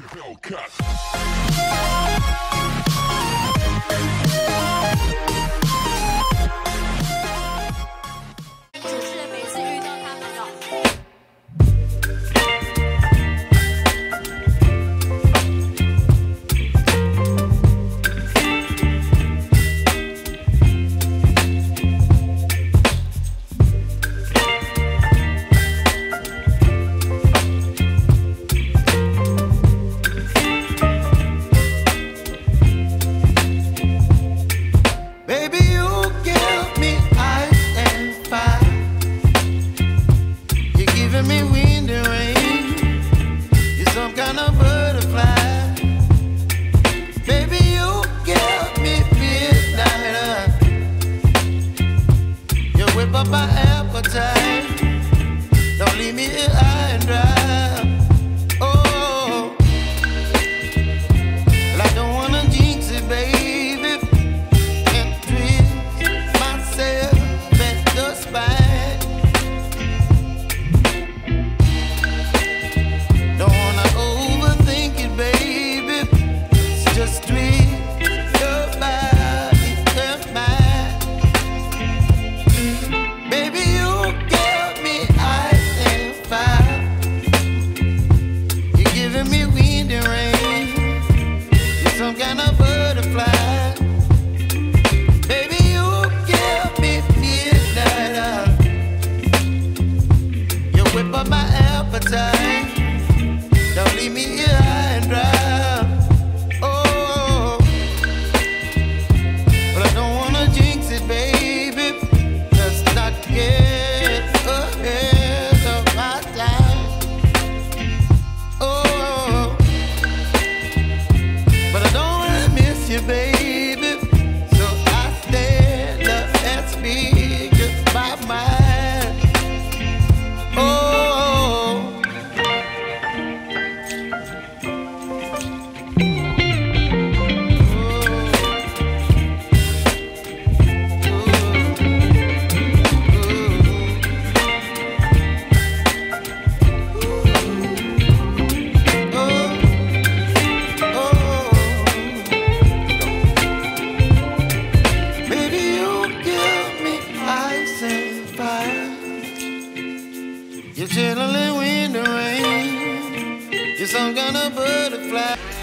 主持人每次遇到他们哦。 My appetite, don't leave me here high and dry. Oh, well, I don't wanna jinx it, baby, and twist myself at the spine. Don't wanna overthink it, baby, it's just twist your body and mine. Some kind of butterfly, baby, you give me midnight. You whip up my appetite, don't leave me here high and dry. Oh, but I don't wanna jinx it, baby. Let's not get ahead of my time. Oh, but I don't wanna miss you, baby. So I stand up and speak just my mind. Oh. You're chilling in the rain. You're some kind of butterfly.